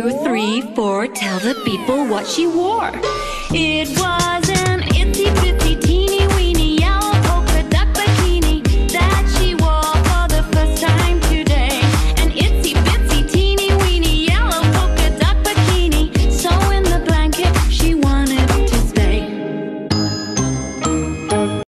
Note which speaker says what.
Speaker 1: 2, 3, 4, tell the people what she wore. It was an